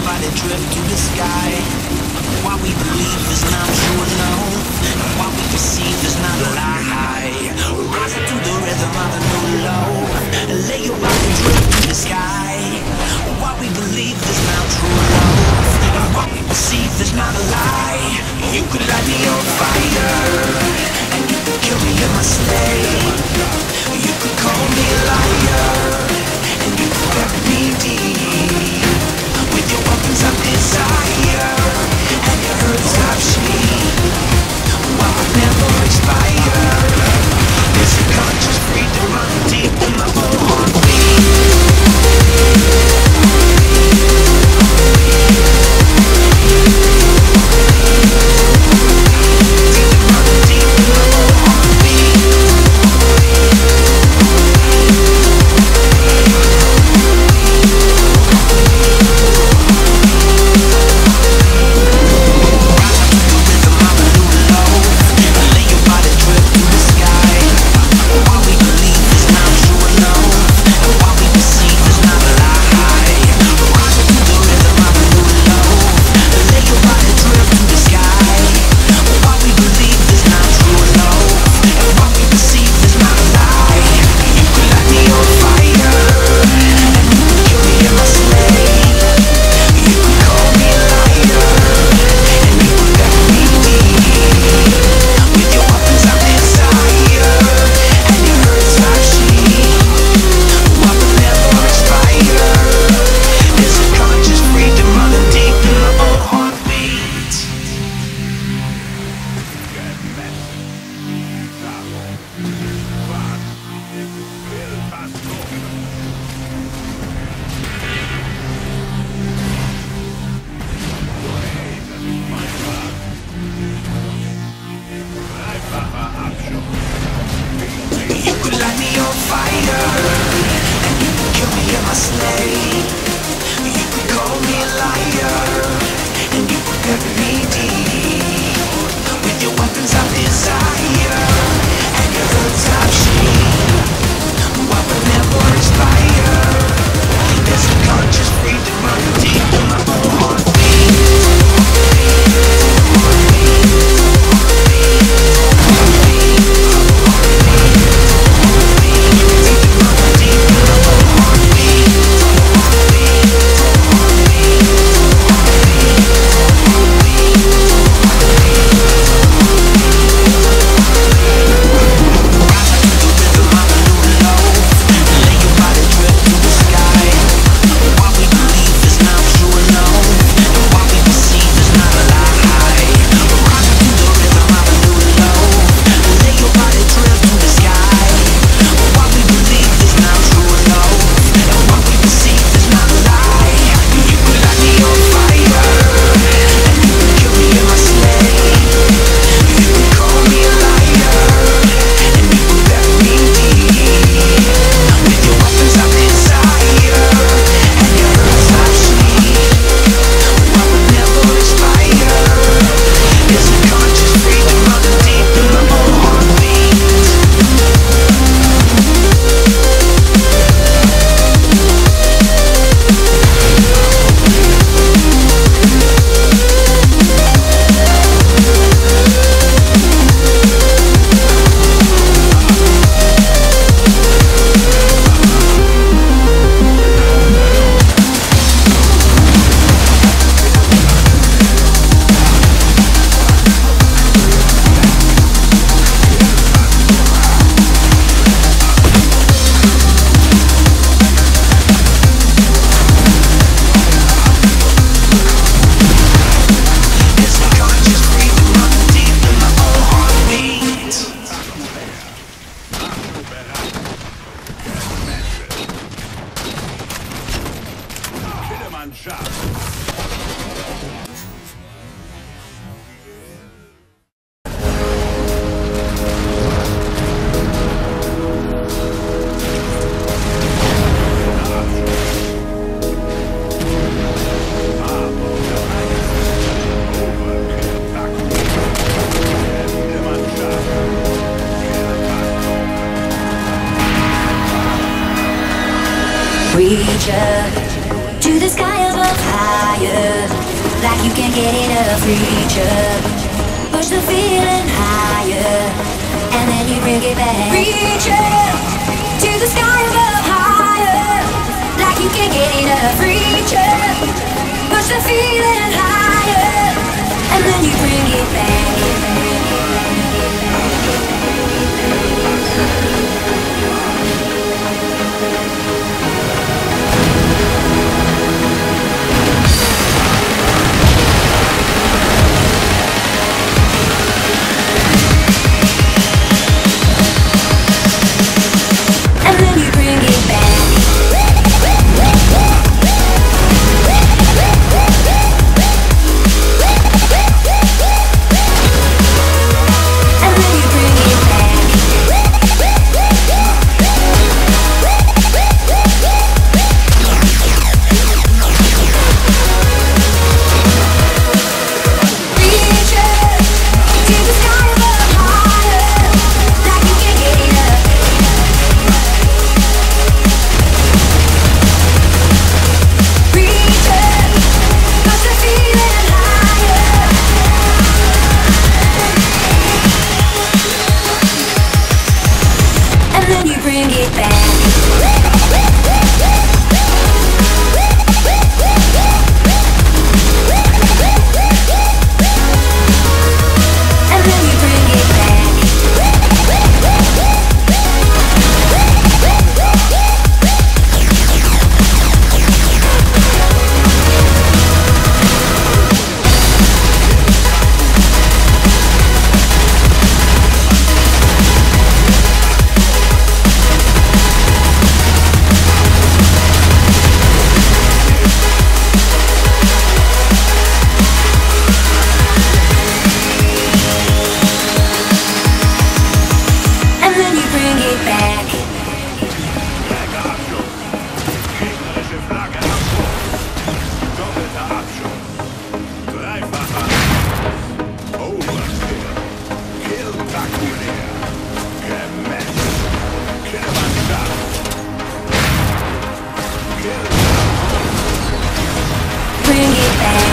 body drift through the sky. What we believe is not true love, and what we perceive is not a lie. Rising to the rhythm of a new low, and let your body drift through the sky. What we believe is not true love, and what we perceive is not a lie. You could light me on fire, and you could kill me in my sleigh. You could call me a liar, and you could bury me deep with your weapons of desire and your hurts of shame. While I never expire, there's a conscious freedom running deep in my own heartbeat. to the sky above, higher, like you can't get enough. Reach up, push the feeling higher, and then you bring it back. Reach up to the sky above, higher, like you can't get enough. Reach up, push the feeling higher, and then you bring it back. Bring it back.